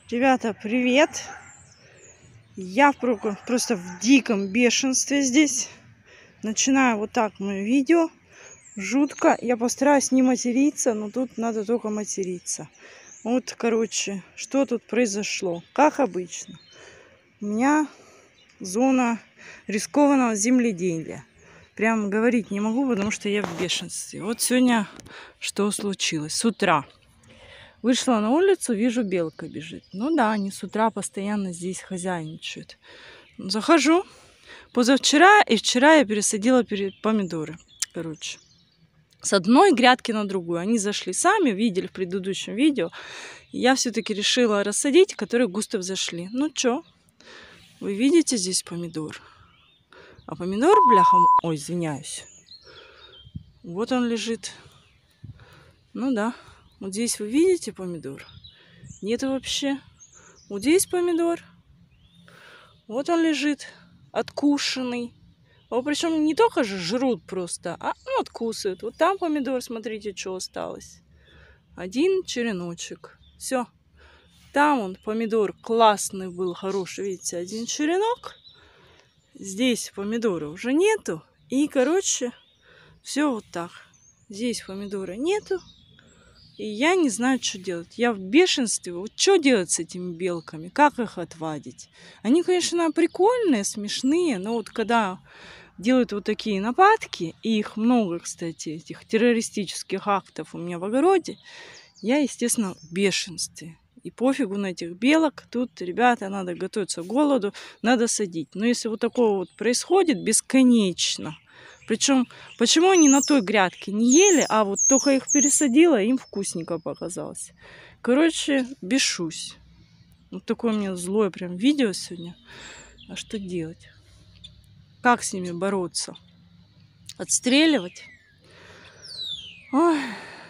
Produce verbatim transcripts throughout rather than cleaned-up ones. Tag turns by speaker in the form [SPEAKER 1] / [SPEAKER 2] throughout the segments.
[SPEAKER 1] Ребята, привет! Я просто в диком бешенстве здесь. Начинаю вот так мое видео. Жутко. Я постараюсь не материться, но тут надо только материться. Вот, короче, что тут произошло. Как обычно. У меня зона рискованного земледелия. Прям говорить не могу, потому что я в бешенстве. Вот сегодня что случилось. С утра вышла на улицу, вижу, белка бежит. Ну да, они с утра постоянно здесь хозяйничают. Захожу. Позавчера и вчера я пересадила помидоры. Короче, с одной грядки на другую. Они зашли сами, видели в предыдущем видео. Я все-таки решила рассадить, которые густо взошли. Ну что, вы видите здесь помидор? А помидор, бляха, ой, извиняюсь. Вот он лежит. Ну да. Вот здесь вы видите помидор? Нет вообще. Вот здесь помидор. Вот он лежит, откушенный. А причем не только же жрут просто, а ну, откусывают. Вот там помидор, смотрите, что осталось. Один череночек. Все. Там он, помидор, классный был, хороший. Видите, один черенок. Здесь помидора уже нету. И, короче, все вот так. Здесь помидора нету. И я не знаю, что делать. Я в бешенстве. Вот что делать с этими белками? Как их отвадить? Они, конечно, прикольные, смешные. Но вот когда делают вот такие нападки, и их много, кстати, этих террористических актов у меня в огороде, я, естественно, в бешенстве. И пофигу на этих белок. Тут, ребята, надо готовиться к голоду, надо садить. Но если вот такое вот происходит бесконечно, причем, почему они на той грядке не ели, а вот только их пересадила, им вкусненько показалось. Короче, бешусь. Вот такое у меня злое прям видео сегодня. А что делать? Как с ними бороться? Отстреливать? Ой.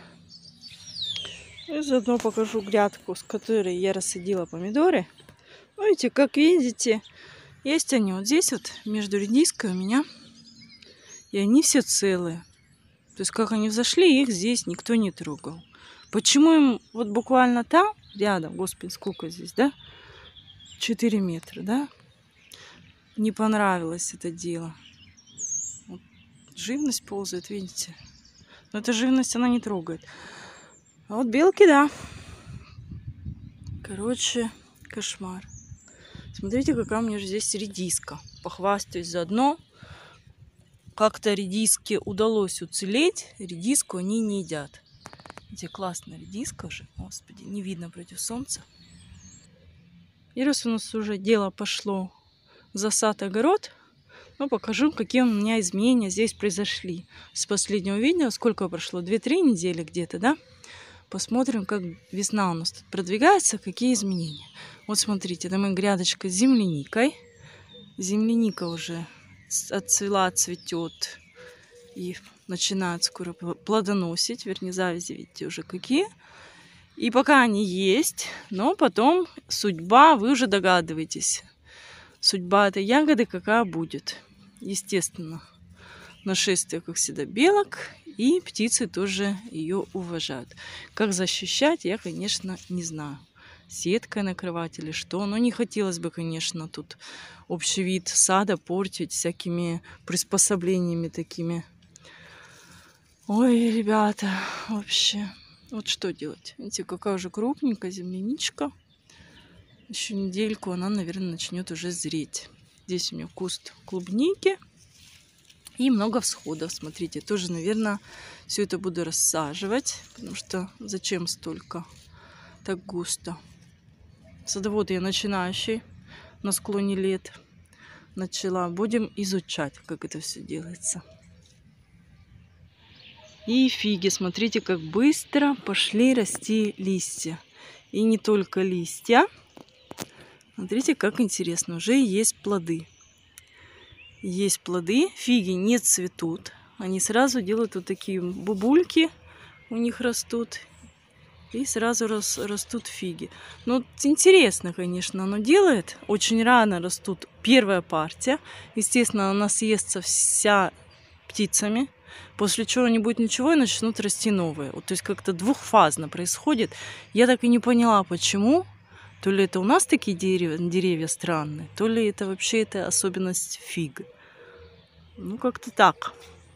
[SPEAKER 1] И заодно покажу грядку, с которой я рассадила помидоры. Видите, как видите, есть они вот здесь вот, между редиской у меня. И они все целые. То есть, как они взошли, их здесь никто не трогал. Почему им вот буквально там, рядом, господи, сколько здесь, да? четыре метра, да? Не понравилось это дело. Вот живность ползает, видите? Но эта живность, она не трогает. А вот белки, да. Короче, кошмар. Смотрите, какая у меня же здесь редиска. Похвастаюсь заодно. Как-то редиске удалось уцелеть. Редиску они не едят. Видите, классная редиска же. Господи, не видно против солнца. И раз у нас уже дело пошло засад огород, ну, покажу, какие у меня изменения здесь произошли. С последнего видео, сколько прошло? две-три недели где-то, да? Посмотрим, как весна у нас тут продвигается, какие изменения. Вот смотрите, это моя грядочка с земляникой. Земляника уже отцвела, цветет и начинает скоро плодоносить. Вернее, завязи, видите, уже какие. И пока они есть, но потом судьба, вы уже догадываетесь. Судьба этой ягоды какая будет. Естественно, нашествие, как всегда, белок. И птицы тоже ее уважают. Как защищать, я, конечно, не знаю. Сеткой накрывать или что. Но не хотелось бы, конечно, тут общий вид сада портить всякими приспособлениями такими. Ой, ребята, вообще. Вот что делать? Видите, какая уже крупненькая земляничка. Еще недельку она, наверное, начнет уже зреть. Здесь у меня куст клубники. И много всходов. Смотрите, тоже, наверное, все это буду рассаживать. Потому что зачем столько? Так густо. Садовод я начинающий на склоне лет. Начала. Будем изучать, как это все делается. И фиги. Смотрите, как быстро пошли расти листья. И не только листья. Смотрите, как интересно. Уже есть плоды. Есть плоды. Фиги не цветут. Они сразу делают вот такие бубульки. У них растут. И сразу рас, растут фиги. Ну, интересно, конечно, оно делает. Очень рано растут первая партия. Естественно, она съестся вся птицами. После чего не будет ничего и начнут расти новые. Вот, то есть как-то двухфазно происходит. Я так и не поняла, почему. То ли это у нас такие деревья, деревья странные, то ли это вообще это особенность фиг. Ну, как-то так.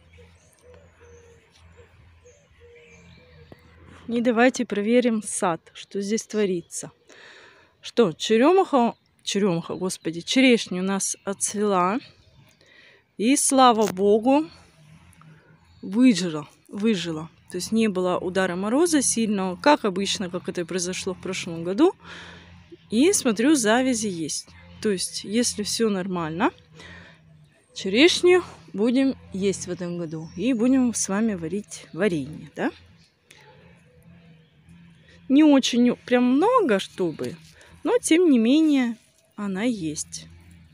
[SPEAKER 1] И давайте проверим сад, что здесь творится. Что, черемуха, черемуха, господи, черешня у нас отцвела. И, слава богу, выжила, выжила. То есть не было удара мороза сильного, как обычно, как это произошло в прошлом году. И смотрю, завязи есть. То есть, если все нормально, черешню будем есть в этом году. И будем с вами варить варенье, да? Не очень прям много, чтобы, но тем не менее она есть.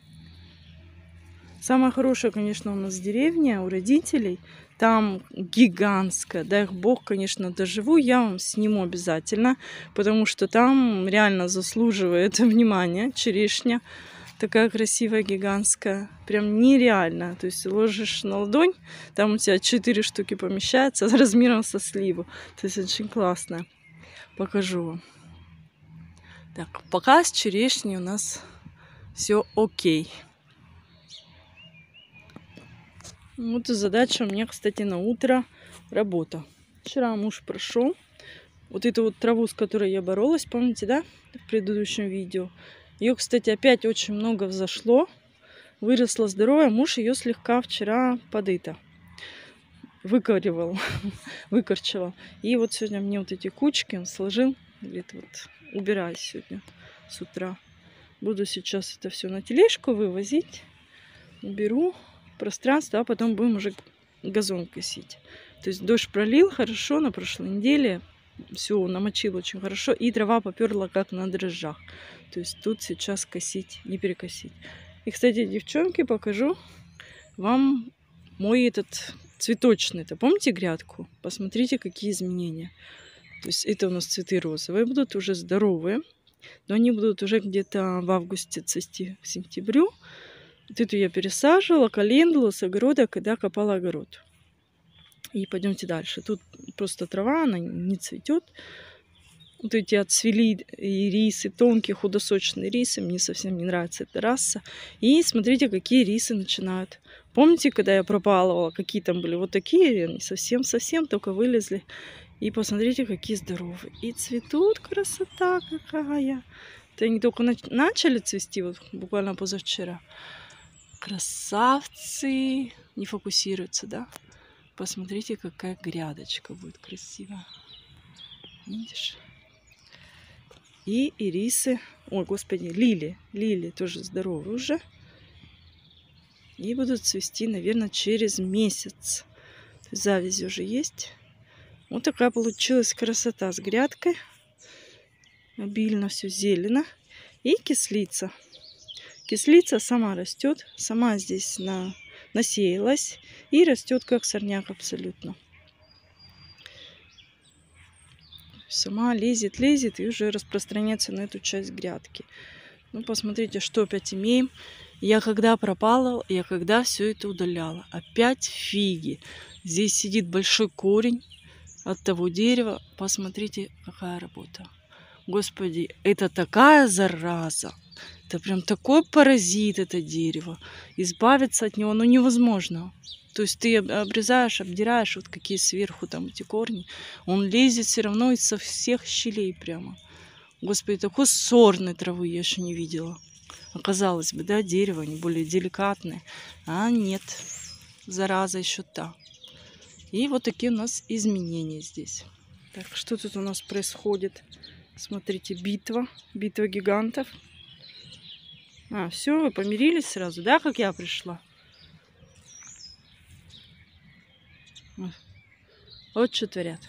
[SPEAKER 1] Самая хорошая, конечно, у нас деревня у родителей. Там гигантская. Дай бог, конечно, доживу. Я вам сниму обязательно, потому что там реально заслуживает внимания черешня. Такая красивая, гигантская. Прям нереально. То есть ложишь на ладонь, там у тебя четыре штуки помещается размером со сливу. То есть очень классно. Покажу вам. Так, пока с черешней у нас все окей. Вот и задача у меня, кстати, на утро работа. Вчера муж прошел. Вот эту вот траву, с которой я боролась, помните, да, в предыдущем видео. Ее, кстати, опять очень много взошло. Выросла здоровая. Муж ее слегка вчера подыто выкоривал, выкорчевал. И вот сегодня мне вот эти кучки он сложил. Говорит, вот убираю сегодня с утра. Буду сейчас это все на тележку вывозить. Уберу пространство, а потом будем уже газон косить. То есть дождь пролил хорошо на прошлой неделе. Все намочил очень хорошо. И трава поперла как на дрожжах. То есть тут сейчас косить, не перекосить. И, кстати, девчонки, покажу вам мой этот цветочный. -то. Помните грядку? Посмотрите, какие изменения. То есть это у нас цветы розовые. Будут уже здоровые. Но они будут уже где-то в августе цвести, в сентябрю. Вот эту я пересаживала, календулу с огорода, когда копала огород. И пойдемте дальше. Тут просто трава, она не цветет. Вот эти отцвели рисы, тонкие худосочные рисы. Мне совсем не нравится эта раса. И смотрите, какие рисы начинают. Помните, когда я пропалывала, какие там были вот такие? Они совсем-совсем только вылезли. И посмотрите, какие здоровые. И цветут, красота какая. Это они только начали цвести, вот буквально позавчера. Красавцы. Не фокусируются, да? Посмотрите, какая грядочка будет красивая. Видишь? И ирисы. Ой, господи, лилии. Лилии тоже здоровые уже. И будут цвести, наверное, через месяц. Завязи уже есть. Вот такая получилась красота с грядкой. Обильно все зелено. И кислица. Кислица сама растет. Сама здесь на... насеялась. И растет как сорняк абсолютно. Сама лезет, лезет и уже распространяется на эту часть грядки. Ну, посмотрите, что опять имеем. Я когда пропала, я когда все это удаляла. Опять фиги. Здесь сидит большой корень от того дерева. Посмотрите, какая работа. Господи, это такая зараза. Это прям такой паразит, это дерево. Избавиться от него, ну, невозможно. То есть ты обрезаешь, обдираешь, вот какие сверху там эти корни. Он лезет все равно из всех щелей прямо. Господи, такой сорной травы я еще не видела. Оказалось бы, да, дерево, они более деликатные. А нет, зараза еще та. И вот такие у нас изменения здесь. Так, что тут у нас происходит? Смотрите, битва, битва гигантов. А, все, вы помирились сразу, да, как я пришла? Вот что творят.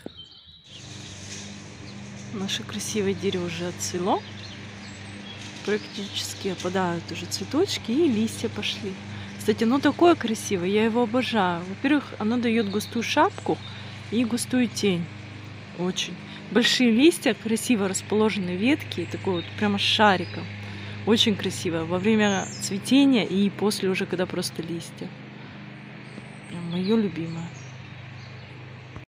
[SPEAKER 1] Наше красивое дерево уже отцвело. Практически опадают уже цветочки и листья пошли. Кстати, оно такое красивое, я его обожаю. Во-первых, оно дает густую шапку и густую тень. Очень. Большие листья, красиво расположенные ветки, такой вот прямо с шариком. Очень красиво. Во время цветения и после уже, когда просто листья. Прям мое любимое.